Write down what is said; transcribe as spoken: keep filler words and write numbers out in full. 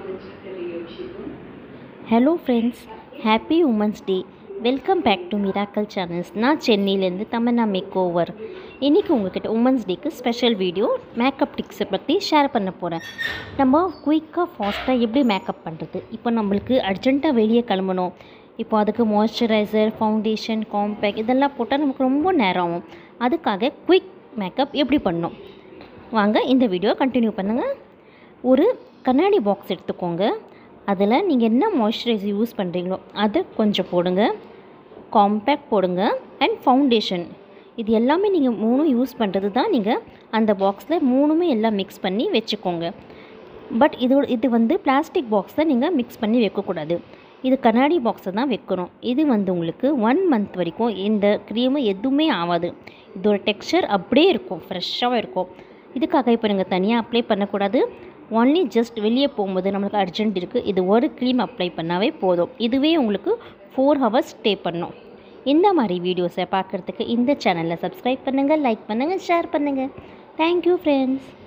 Hello friends, happy women's day. Welcome back to Miracle Channels. நான் சென்னையிலேருந்து Tamanna makeover. இன்றைக்கி உங்கள்கிட்ட உமன்ஸ் டேக்கு ஸ்பெஷல் வீடியோ மேக்கப் டிப்ஸை பற்றி ஷேர் பண்ண போகிறேன். நம்ம குயிக்காக ஃபாஸ்ட்டாக எப்படி மேக்கப் பண்ணுறது, இப்போ நம்மளுக்கு அர்ஜெண்ட்டாக வெளியே கிளம்பணும், இப்போ அதுக்கு மாய்ஸ்சரைசர், ஃபவுண்டேஷன், காம்பேக்ட் இதெல்லாம் போட்டால் நமக்கு ரொம்ப நேரம் ஆகும். அதுக்காக குயிக் மேக்கப் எப்படி பண்ணணும் வாங்க இந்த வீடியோ கண்டினியூ பண்ணுங்கள். ஒரு கண்ணாடி பாக்ஸ் எடுத்துக்கோங்க. அதில் நீங்கள் என்ன மாய்ஸ்சரைசர் யூஸ் பண்ணுறீங்களோ அதை கொஞ்சம் போடுங்க, காம்பேக்ட் போடுங்க அண்ட் ஃபவுண்டேஷன். இது எல்லாமே நீங்கள் மூணும் யூஸ் பண்ணுறது தான். நீங்கள் அந்த பாக்ஸில் மூணுமே எல்லாம் மிக்ஸ் பண்ணி வச்சுக்கோங்க. பட் இதோட இது வந்து பிளாஸ்டிக் பாக்ஸில் நீங்கள் மிக்ஸ் பண்ணி வைக்கக்கூடாது. இது கண்ணாடி பாக்ஸை தான் வைக்கணும். இது வந்து உங்களுக்கு ஒன் மந்த் வரைக்கும் இந்த க்ரீமு எதுவுமே ஆகாது. இதோட டெக்ஸ்சர் அப்படியே இருக்கும், ஃப்ரெஷ்ஷாகவே இருக்கும். இதுக்காக இப்போ நீங்கள் தனியாக அப்ளை பண்ணக்கூடாது. ஒன்லி ஜஸ்ட் வெளியே போகும்போது நம்மளுக்கு அர்ஜென்ட் இருக்குது, இது ஒரு க்ரீம் அப்ளை பண்ணாவே போதும். இதுவே உங்களுக்கு ஃபோர் ஹவர்ஸ் ஸ்டே பண்ணும். இந்த மாதிரி வீடியோஸை பார்க்குறதுக்கு இந்த சேனலில் சப்ஸ்கிரைப் பண்ணுங்கள், லைக் பண்ணுங்கள், ஷேர் பண்ணுங்கள். Thank you friends.